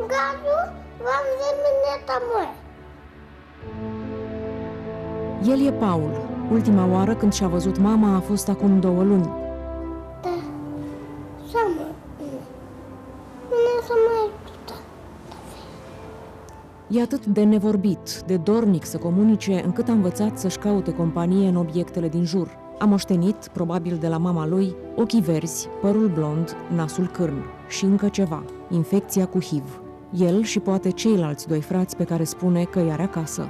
gazul, v-am zemineta moia. El e Paul. Ultima oară când și-a văzut mama a fost acum 2 luni. Da, seamă. Nu să mai ajută. E atât de nevorbit, de dornic să comunice, încât a învățat să-și caute companie în obiectele din jur. A moștenit, probabil de la mama lui, ochii verzi, părul blond, nasul cârn și încă ceva, infecția cu HIV. El și poate ceilalți 2 frați pe care spune că îi are acasă.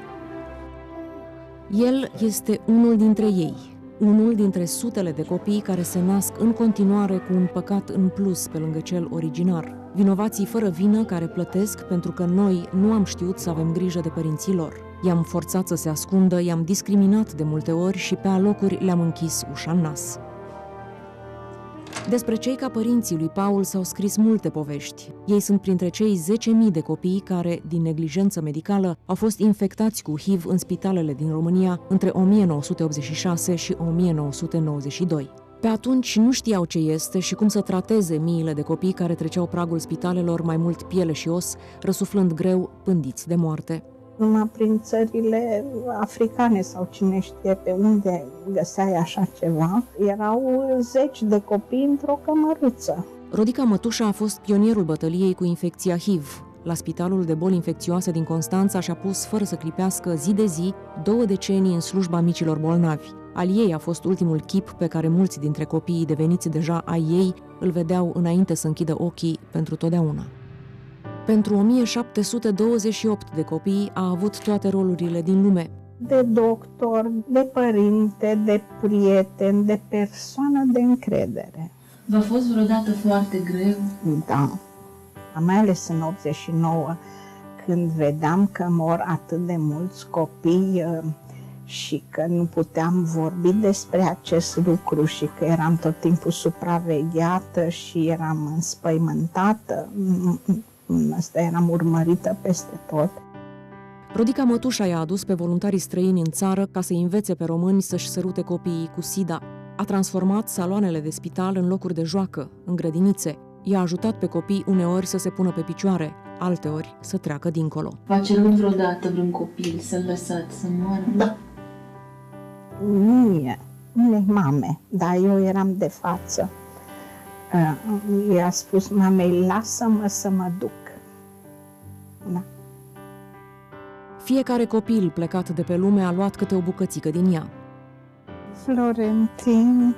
El este unul dintre ei, unul dintre sutele de copii care se nasc în continuare cu un păcat în plus pe lângă cel originar. Vinovații fără vină care plătesc pentru că noi nu am știut să avem grijă de părinții lor. I-am forțat să se ascundă, i-am discriminat de multe ori și pe alocuri le-am închis ușa în nas. Despre cei ca părinții lui Paul s-au scris multe povești. Ei sunt printre cei 10.000 de copii care, din neglijență medicală, au fost infectați cu HIV în spitalele din România între 1986 și 1992. Pe atunci nu știau ce este și cum să trateze miile de copii care treceau pragul spitalelor mai mult piele și os, răsuflând greu, pândiți de moarte. Numai prin țările africane sau cine știe pe unde găseai așa ceva, erau 10 de copii într-o cămăruță. Rodica Mătușa a fost pionierul bătăliei cu infecția HIV. La Spitalul de Boli Infecțioase din Constanța și-a pus, fără să clipească, zi de zi, 2 decenii în slujba micilor bolnavi. Al ei a fost ultimul chip pe care mulți dintre copiii deveniți deja ai ei îl vedeau înainte să închidă ochii pentru totdeauna. Pentru 1728 de copii a avut toate rolurile din lume. De doctor, de părinte, de prieten, de persoană de încredere. V-a fost vreodată foarte greu? Da, mai ales în 89, când vedeam că mor atât de mulți copii și că nu puteam vorbi despre acest lucru și că eram tot timpul supravegheată și eram înspăimântată. Asta eram urmărită peste tot. Rodica Mătușa i-a adus pe voluntarii străini în țară ca să învețe pe români să-și sărute copiii cu SIDA. A transformat saloanele de spital în locuri de joacă, în grădinițe. I-a ajutat pe copii uneori să se pună pe picioare, alteori să treacă dincolo. V-a cerut vreodată vreun copil să-l lăsați să moară? Da. Mie, unei mame, dar eu eram de față. I-a spus mamei, lasă-mă să mă duc. Da. Fiecare copil plecat de pe lume a luat câte o bucățică din ea. Florentin,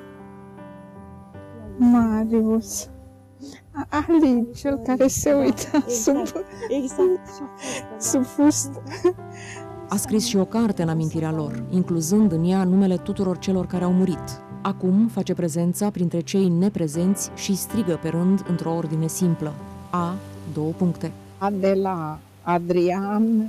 Marius, Ali, cel care se uita sub fustă. A scris și o carte în amintirea lor, incluzând în ea numele tuturor celor care au murit. Acum face prezența printre cei neprezenți și strigă pe rând într-o ordine simplă. A, 2 puncte. Adela, Adrian,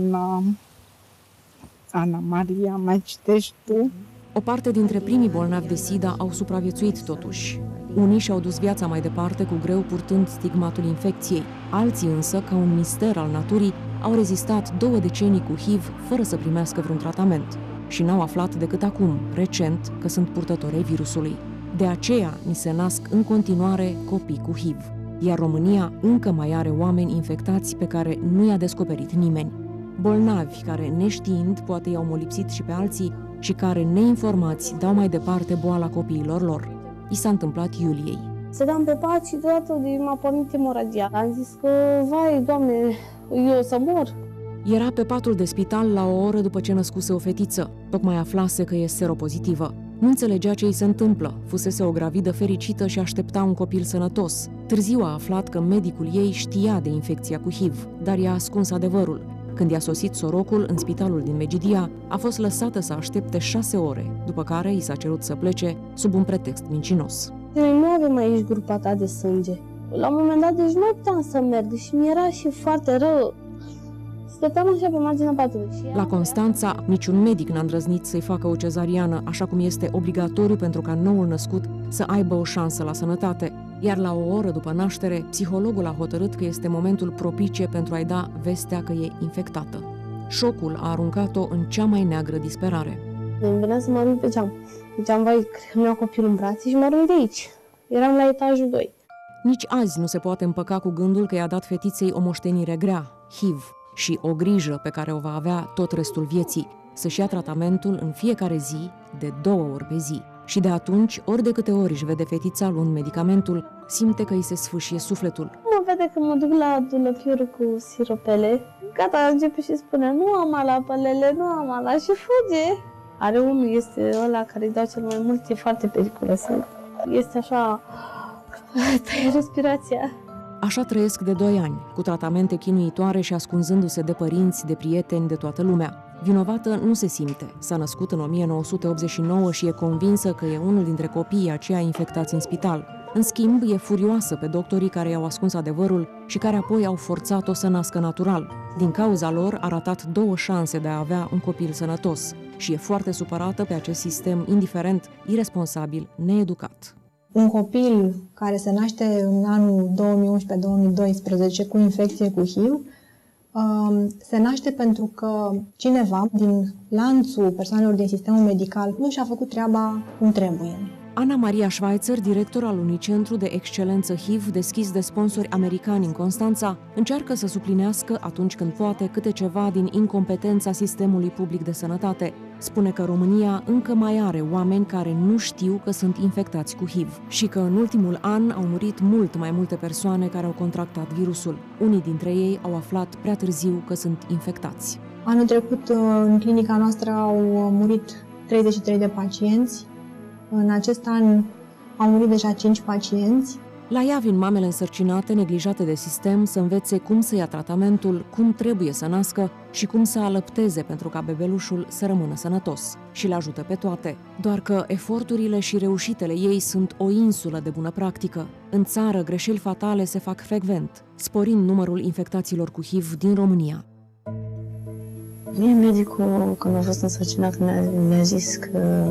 Ana Maria, mai citești tu? O parte dintre primii bolnavi de SIDA au supraviețuit totuși. Unii și-au dus viața mai departe cu greu purtând stigmatul infecției. Alții însă, ca un mister al naturii, au rezistat 2 decenii cu HIV fără să primească vreun tratament. Și n-au aflat decât acum, recent, că sunt purtători ai virusului. De aceea ni se nasc în continuare copii cu HIV. Iar România încă mai are oameni infectați pe care nu i-a descoperit nimeni. Bolnavi care, neștiind, poate i-au molipsit și pe alții și care, neinformați, dau mai departe boala copiilor lor. I s-a întâmplat Iuliei. Stăteam pe pat și deodată m-a pornit emoragia. Am zis că, vai, Doamne, eu o să mor. Era pe patul de spital la o oră după ce născuse o fetiță. Tocmai aflase că e seropozitivă. Nu înțelegea ce îi se întâmplă. Fusese o gravidă fericită și aștepta un copil sănătos. Târziu a aflat că medicul ei știa de infecția cu HIV, dar i-a ascuns adevărul. Când i-a sosit sorocul în spitalul din Megidia, a fost lăsată să aștepte 6 ore, după care i s-a cerut să plece sub un pretext mincinos. Noi nu avem aici grupa ta de sânge. La un moment dat, deci nu puteam să merg și mi-era și foarte rău. Stăteam așa pe marginea patului. La Constanța, niciun medic n-a îndrăznit să-i facă o cezariană, așa cum este obligatoriu pentru ca noul născut să aibă o șansă la sănătate. Iar la o oră după naștere, psihologul a hotărât că este momentul propice pentru a-i da vestea că e infectată. Șocul a aruncat-o în cea mai neagră disperare. Îmi venea să mă arunc pe geam. Ziceam, vai, cred că mi-au copilul în brațe și mă arunc de aici. Eram la etajul 2. Nici azi nu se poate împăca cu gândul că i-a dat fetiței o moștenire grea, HIV, și o grijă pe care o va avea tot restul vieții, să-și ia tratamentul în fiecare zi, de 2 ori pe zi. Și de atunci, ori de câte ori își vede fetița luând medicamentul, simte că îi se sfâșie sufletul. Mă vede că mă duc la dulăpiură cu siropele. Gata, începe și spune, nu am ala pălele, nu am ala, și fuge. Are unul, este ăla care îi dau cel mai mult, e foarte periculos. Este așa, tăie respirația. Așa trăiesc de 2 ani, cu tratamente chinuitoare și ascunzându-se de părinți, de prieteni, de toată lumea. Vinovată nu se simte. S-a născut în 1989 și e convinsă că e unul dintre copiii aceia infectați în spital. În schimb, e furioasă pe doctorii care i-au ascuns adevărul și care apoi au forțat-o să nască natural. Din cauza lor, a ratat 2 șanse de a avea un copil sănătos și e foarte supărată pe acest sistem indiferent, irresponsabil, needucat. Un copil care se naște în anul 2011-2012 cu infecție cu HIV se naște pentru că cineva din lanțul persoanelor din sistemul medical nu și-a făcut treaba cum trebuie. Ana Maria Schweitzer, director al unui centru de excelență HIV deschis de sponsori americani în Constanța, încearcă să suplinească, atunci când poate, câte ceva din incompetența sistemului public de sănătate. Spune că România încă mai are oameni care nu știu că sunt infectați cu HIV și că în ultimul an au murit mult mai multe persoane care au contractat virusul. Unii dintre ei au aflat prea târziu că sunt infectați. Anul trecut, în clinica noastră, au murit 33 de pacienți. În acest an au murit deja 5 pacienți. La ea vin mamele însărcinate, neglijate de sistem, să învețe cum să ia tratamentul, cum trebuie să nască și cum să alăpteze pentru ca bebelușul să rămână sănătos. Și le ajută pe toate. Doar că eforturile și reușitele ei sunt o insulă de bună practică. În țară, greșeli fatale se fac frecvent, sporind numărul infectaților cu HIV din România. Mie medicul, când a fost însărcinat, mi-a zis că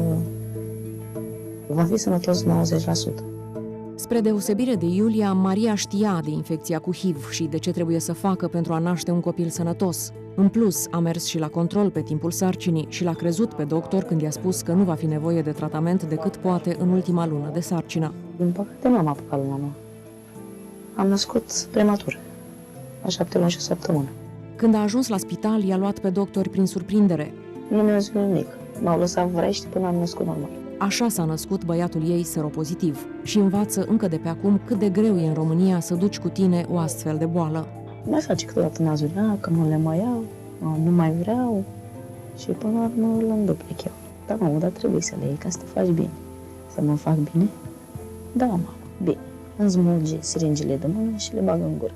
va fi sănătos 90%. Spre deosebire de Iulia, Maria știa de infecția cu HIV și de ce trebuie să facă pentru a naște un copil sănătos. În plus, a mers și la control pe timpul sarcinii și l-a crezut pe doctor când i-a spus că nu va fi nevoie de tratament decât poate în ultima lună de sarcină. Din păcate, nu am apucat luna nouă. Am născut prematur, la 7 luni și o săptămână. Când a ajuns la spital, i-a luat pe doctori prin surprindere. Nu mi-a zis nimic. M-au lăsat vrești până am născut normal. Așa s-a născut băiatul ei seropozitiv și învață încă de pe acum cât de greu e în România să duci cu tine o astfel de boală. Mai face câteodată nazurea, că nu le mai iau, nu mai vreau și până la urmă îl înduplec eu. Da, mamă, dar trebuie să le iei ca să te faci bine. Să mă fac bine? Da, mamă, bine. Îmi smulge siringile de mână și le bag în gură.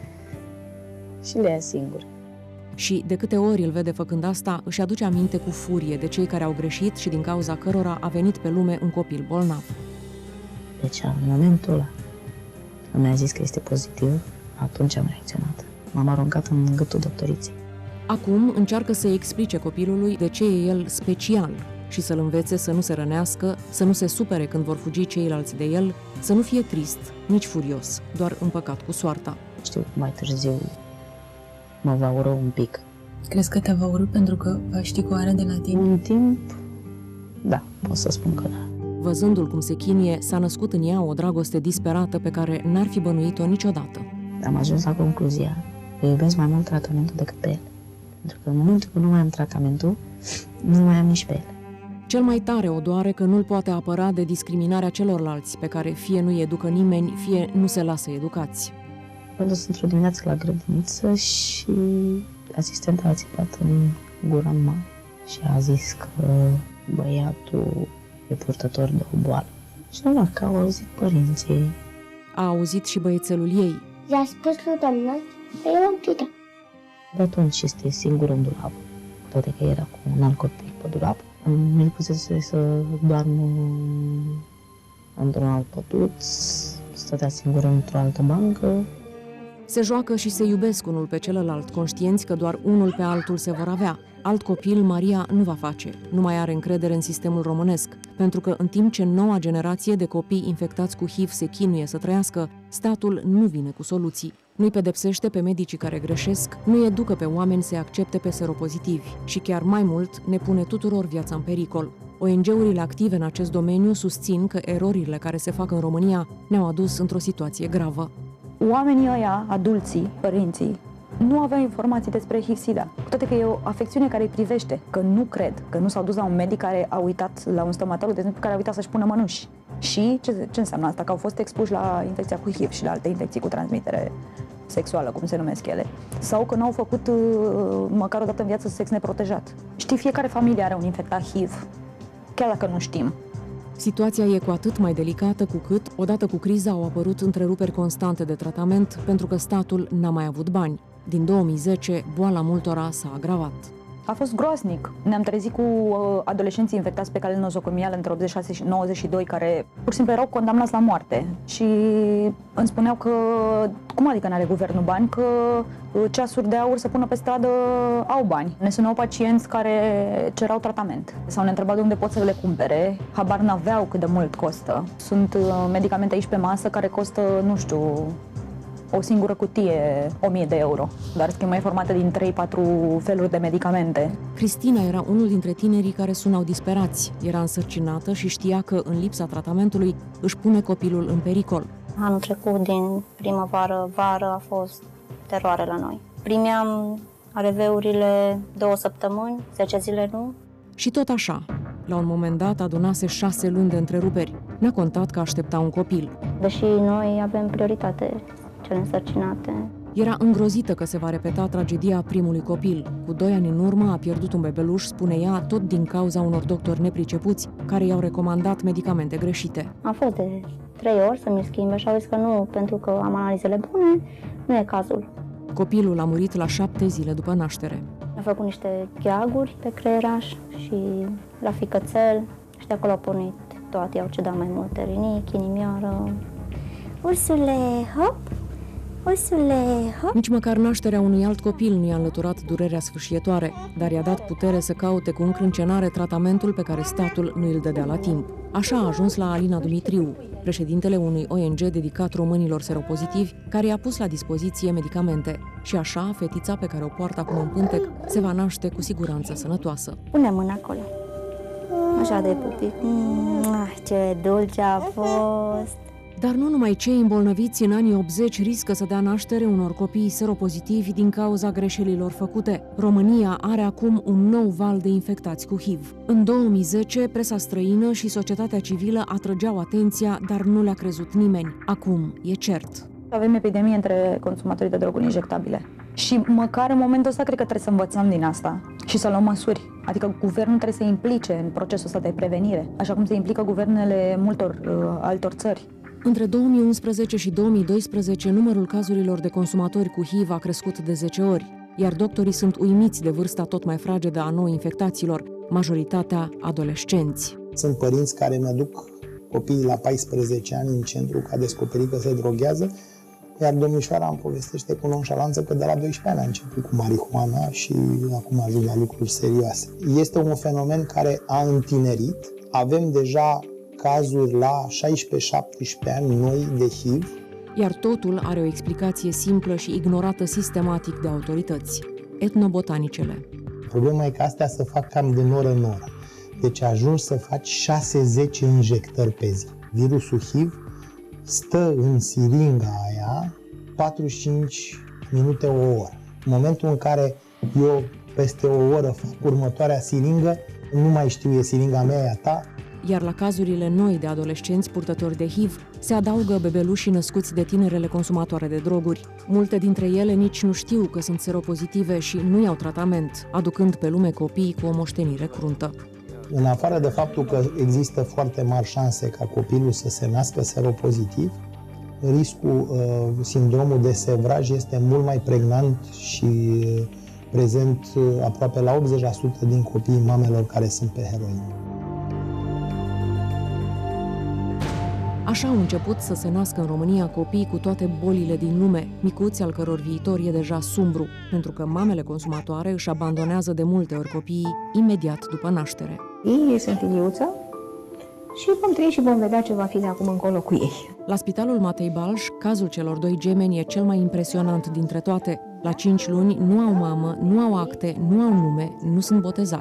Și le ia singur. Și de câte ori îl vede făcând asta, își aduce aminte cu furie de cei care au greșit și din cauza cărora a venit pe lume un copil bolnav. Deci, în momentul ăla, când mi-a zis că este pozitiv, atunci am reacționat. M-am aruncat în gâtul doctoriței. Acum încearcă să-i explice copilului de ce e el special și să-l învețe să nu se rănească, să nu se supere când vor fugi ceilalți de el, să nu fie trist, nici furios, doar împăcat cu soarta. Știu că mai târziu mă va ură un pic. Crezi că te va urâ pentru că va ști că o are de la tine? Un timp, da, pot să spun că da. Văzându-l cum se chinuie, s-a născut în ea o dragoste disperată pe care n-ar fi bănuit-o niciodată. Am ajuns la concluzia că iubesc mai mult tratamentul decât pe el. Pentru că în momentul când nu mai am tratamentul, nu mai am nici pe el. Cel mai tare o doare că nu-l poate apăra de discriminarea celorlalți, pe care fie nu-i educă nimeni, fie nu se lasă educați. Am dus într-o dimineață la grădiniță și asistenta a țipat în gura mea și a zis că băiatul e purtător de o boală. Și normal că au auzit părinții. A auzit și băiețelul ei. I-a spus lui doamna că e un tita. De atunci este singur în dulap, toate că era cu un alt copil pe dulap. Mi-l pusese să doarmă într-un alt pătuț, stătea singur într-o altă bancă. Se joacă și se iubesc unul pe celălalt, conștienți că doar unul pe altul se vor avea. Alt copil Maria nu va face, nu mai are încredere în sistemul românesc, pentru că în timp ce noua generație de copii infectați cu HIV se chinuie să trăiască, statul nu vine cu soluții. Nu-i pedepsește pe medicii care greșesc, nu educă pe oameni să accepte pe seropozitivi și chiar mai mult ne pune tuturor viața în pericol. ONG-urile active în acest domeniu susțin că erorile care se fac în România ne-au adus într-o situație gravă. Oamenii ăia, adulții, părinții, nu aveau informații despre HIV-SIDA. Cu toate că e o afecțiune care îi privește, că nu cred, că nu s-au dus la un medic care a uitat, la un stomatolog, de exemplu, care a uitat să-și pună mănuși. Și ce înseamnă asta? Că au fost expuși la infecția cu HIV și la alte infecții cu transmitere sexuală, cum se numesc ele. Sau că n-au făcut măcar o dată în viață sex neprotejat. Știi, fiecare familie are un infectat HIV, chiar dacă nu știm. Situația e cu atât mai delicată cu cât, odată cu criza, au apărut întreruperi constante de tratament pentru că statul n-a mai avut bani. Din 2010, boala multora s-a agravat. A fost groaznic. Ne-am trezit cu adolescenții infectați pe cale nozocomială între 86 și 92, care pur și simplu erau condamnați la moarte. Și îmi spuneau că, cum adică n-are guvernul bani, că ceasuri de aur să pună pe stradă au bani. Ne sunau pacienți care cerau tratament sau ne întrebau de unde pot să le cumpere. Habar n-aveau cât de mult costă. Sunt medicamente aici pe masă care costă, nu știu, o singură cutie, 1000 de euro, dar schema e formată din 3-4 feluri de medicamente. Cristina era unul dintre tinerii care sunau disperați. Era însărcinată și știa că, în lipsa tratamentului, își pune copilul în pericol. Anul trecut, din primăvară, vară, a fost teroare la noi. Primeam ARV-urile 2 săptămâni, 10 zile nu. Și tot așa, la un moment dat adunase 6 luni de întreruperi. N-a contat că aștepta un copil. Deși noi avem prioritate, cele însărcinate. Era îngrozită că se va repeta tragedia primului copil. Cu 2 ani în urmă a pierdut un bebeluș, spune ea, tot din cauza unor doctori nepricepuți care i-au recomandat medicamente greșite. Am fost de 3 ori să mi-l schimbe și au zis că nu, pentru că am analizele bune, nu e cazul. Copilul a murit la 7 zile după naștere. A făcut niște gheaguri pe creieraș și la ficățel și de acolo a pornit toate. I-au cedat mai multe rinichi, inimioară. Ursule, hop! Ursule, hop! Nici măcar nașterea unui alt copil nu i-a înlăturat durerea sfâșietoare, dar i-a dat putere să caute cu încrâncenare tratamentul pe care statul nu îl dădea la timp. Așa a ajuns la Alina Dumitriu, președintele unui ONG dedicat românilor seropozitivi, care i-a pus la dispoziție medicamente. Și așa, fetița pe care o poartă acum în pântec se va naște cu siguranță sănătoasă. Pune mâna acolo. Așa de pupic. Ce dulce a fost! Dar nu numai cei îmbolnăviți în anii 80 riscă să dea naștere unor copii seropozitivi din cauza greșelilor făcute. România are acum un nou val de infectați cu HIV. În 2010, presa străină și societatea civilă atrăgeau atenția, dar nu le-a crezut nimeni. Acum e cert. Avem epidemie între consumatorii de droguri injectabile. Și măcar în momentul ăsta cred că trebuie să învățăm din asta și să luăm măsuri. Adică guvernul trebuie să se implice în procesul ăsta de prevenire, așa cum se implică guvernele multor altor țări. Între 2011 și 2012, numărul cazurilor de consumatori cu HIV a crescut de 10 ori, iar doctorii sunt uimiți de vârsta tot mai fragedă a nou infectaților, majoritatea adolescenți. Sunt părinți care mi-aduc copiii la 14 ani în centru că a descoperit că se droghează, iar domnișoara îmi povestește cu nonșalanță că de la 12 ani a început cu marihuana și acum ajung la lucruri serioase. Este un fenomen care a întinerit. Avem deja cazuri la 16-17 ani noi de HIV. Iar totul are o explicație simplă și ignorată sistematic de autorități. Etnobotanicele. Problema e că astea se fac cam din oră în oră. Deci ajungi să faci 6-10 injectări pe zi. Virusul HIV stă în siringa aia 45 minute, o oră. În momentul în care eu peste o oră fac următoarea siringă, nu mai știu, e siringa mea, e a ta. Iar la cazurile noi de adolescenți purtători de HIV se adaugă bebelușii născuți de tinerele consumatoare de droguri. Multe dintre ele nici nu știu că sunt seropozitive și nu iau tratament, aducând pe lume copii cu o moștenire cruntă. În afară de faptul că există foarte mari șanse ca copilul să se nască seropozitiv, riscul, sindromul de sevraj este mult mai pregnant și prezent aproape la 80% din copiii mamelor care sunt pe heroină. Așa au început să se nască în România copii cu toate bolile din lume, micuți al căror viitor e deja sumbru, pentru că mamele consumatoare își abandonează de multe ori copiii imediat după naștere. Ei sunt iliuță și vom trăi și vom vedea ce va fi de acum încolo cu ei. La Spitalul Matei Balș, cazul celor 2 gemeni e cel mai impresionant dintre toate. La 5 luni nu au mamă, nu au acte, nu au nume, nu sunt botezați.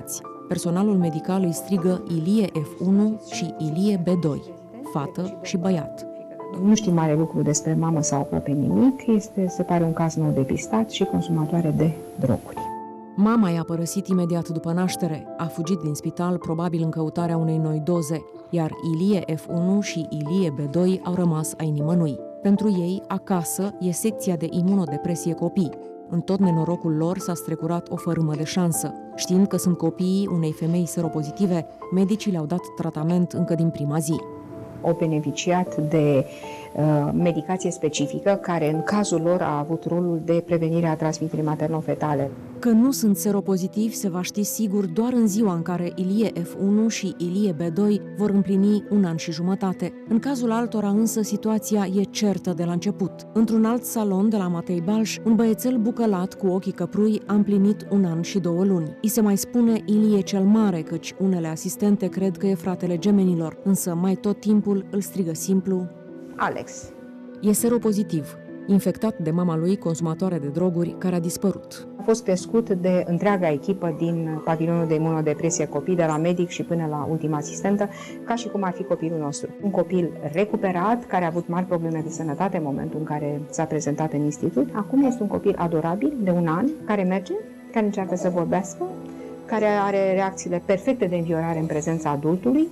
Personalul medical îi strigă Ilie F1 și Ilie B2, fată și băiat. Nu știm mare lucru despre mamă sau aproape nimic. Este, se pare, un caz nou depistat și consumatoare de droguri. Mama i-a părăsit imediat după naștere, a fugit din spital probabil în căutarea unei noi doze, iar Ilie F1 și Ilie B2 au rămas ai nimănui. Pentru ei, acasă e secția de imunodepresie copii. În tot nenorocul lor s-a strecurat o fărâmă de șansă. Știind că sunt copiii unei femei seropozitive, medicii le-au dat tratament încă din prima zi. Au beneficiat de medicație specifică, care în cazul lor a avut rolul de prevenire a transmiterii materno-fetale. Că nu sunt seropozitivi se va ști sigur doar în ziua în care Ilie F1 și Ilie B2 vor împlini 1 an și jumătate. În cazul altora însă situația e certă de la început. Într-un alt salon de la Matei Balș, un băiețel bucălat cu ochii căprui a împlinit 1 an și 2 luni. I se mai spune Ilie cel Mare, căci unele asistente cred că e fratele gemenilor, însă mai tot timpul îl strigă simplu Alex. E seropozitiv, infectat de mama lui, consumatoare de droguri, care a dispărut. A fost crescut de întreaga echipă din pavilionul de imunodepresie copii, de la medic și până la ultima asistentă, ca și cum ar fi copilul nostru. Un copil recuperat, care a avut mari probleme de sănătate în momentul în care s-a prezentat în institut. Acum este un copil adorabil, de 1 an, care merge, care încearcă să vorbească, care are reacțiile perfecte de înviorare în prezența adultului.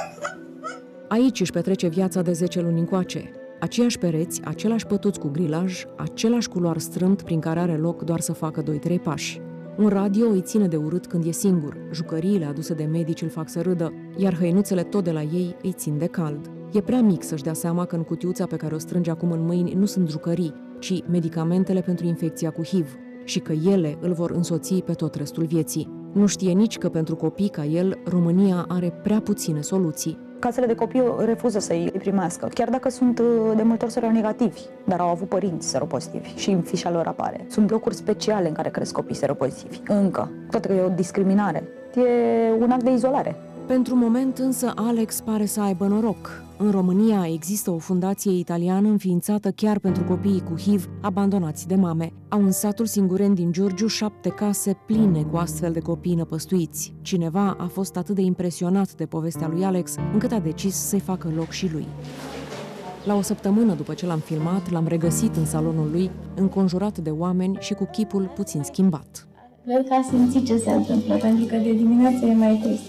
Aici își petrece viața de 10 luni încoace. Aceiași pereți, același pătuți cu grilaj, același culoar strâmt prin care are loc doar să facă 2-3 pași. Un radio îi ține de urât când e singur, jucăriile aduse de medici îl fac să râdă, iar hăinuțele tot de la ei îi țin de cald. E prea mic să-și dea seama că în cutiuța pe care o strânge acum în mâini nu sunt jucării, ci medicamentele pentru infecția cu HIV și că ele îl vor însoți pe tot restul vieții. Nu știe nici că pentru copii ca el, România are prea puține soluții. Casele de copii refuză să-i primească, chiar dacă sunt de multe ori seronegativi, dar au avut părinți seropozitivi și în fișa lor apare. Sunt locuri speciale în care cresc copii seropozitivi, încă. Toate că e o discriminare. E un act de izolare. Pentru moment însă Alex pare să aibă noroc. În România există o fundație italiană înființată chiar pentru copiii cu HIV abandonați de mame. Au în satul Singureni din Giurgiu 7 case pline cu astfel de copii năpăstuiți. Cineva a fost atât de impresionat de povestea lui Alex, încât a decis să-i facă loc și lui. La o săptămână după ce l-am filmat, l-am regăsit în salonul lui, înconjurat de oameni și cu chipul puțin schimbat. Cred că a simțit ce se întâmplă, pentru că de dimineață e mai trist.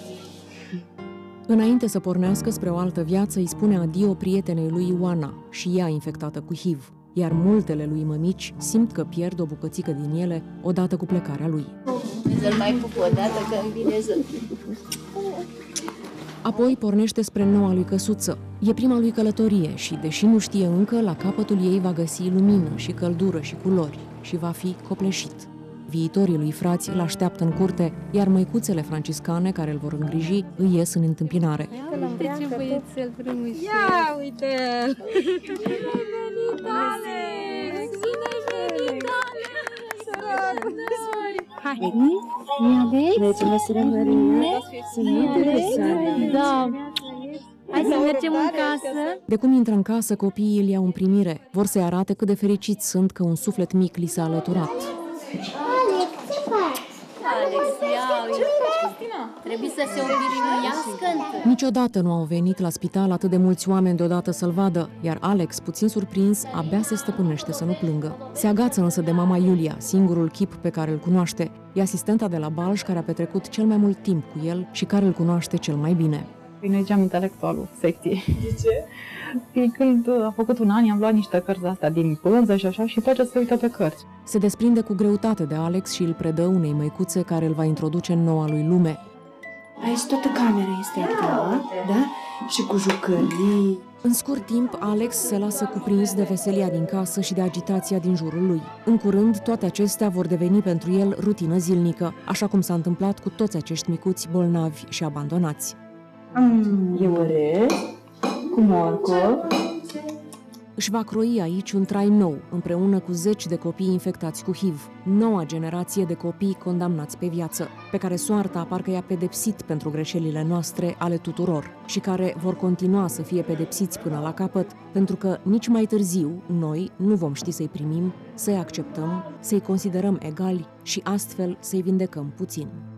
Înainte să pornească spre o altă viață, îi spune adio prietenei lui Ioana, și ea infectată cu HIV, iar multele lui mămici simt că pierd o bucățică din ele odată cu plecarea lui. Să-l mai pup o dată când vine să... Apoi pornește spre noua lui căsuță. E prima lui călătorie și, deși nu știe încă, la capătul ei va găsi lumină și căldură și culori și va fi copleșit. Viitorii lui frați îl așteaptă în curte, iar măicuțele franciscane care îl vor îngriji îi ies în întâmpinare. Uite ce băiețel frumușel! Ia uite-l! Bine venit, Alex! Bine venit, Alex! Sărători! Hai! Mi-aveți? Mulțumesc, Maria! Sunt multe persoane! Da! Hai să mergem în casă! De cum intră în casă, copiii îl iau în primire. Vor să-i arate cât de fericiți sunt că un suflet mic li s-a alăturat. Alex, ce faci? Alex, ia, trebuie să se obișnuiască. Niciodată nu au venit la spital atât de mulți oameni deodată să-l vadă, iar Alex, puțin surprins, abia se stăpânește să nu plângă. Se agață însă de mama Iulia, singurul chip pe care îl cunoaște. E asistenta de la Balș care a petrecut cel mai mult timp cu el și care îl cunoaște cel mai bine. Noi geam intelectualul secției. De ce? Când a făcut 1 an, i-am luat niște cărți astea din pânză și așa și place să se uită pe cărți. Se desprinde cu greutate de Alex și îl predă unei măicuțe care îl va introduce în noua lui lume. Aici toată camera este a ta, da? Și cu jucării. În scurt timp, Alex se lasă cuprins de veselia din casă și de agitația din jurul lui. În curând, toate acestea vor deveni pentru el rutină zilnică, așa cum s-a întâmplat cu toți acești micuți bolnavi și abandonați. E orez, cu morcov. Își va croi aici un trai nou, împreună cu 10 de copii infectați cu HIV, noua generație de copii condamnați pe viață, pe care soarta parcă i-a pedepsit pentru greșelile noastre ale tuturor și care vor continua să fie pedepsiți până la capăt, pentru că nici mai târziu noi nu vom ști să-i primim, să-i acceptăm, să-i considerăm egali și astfel să-i vindecăm puțin.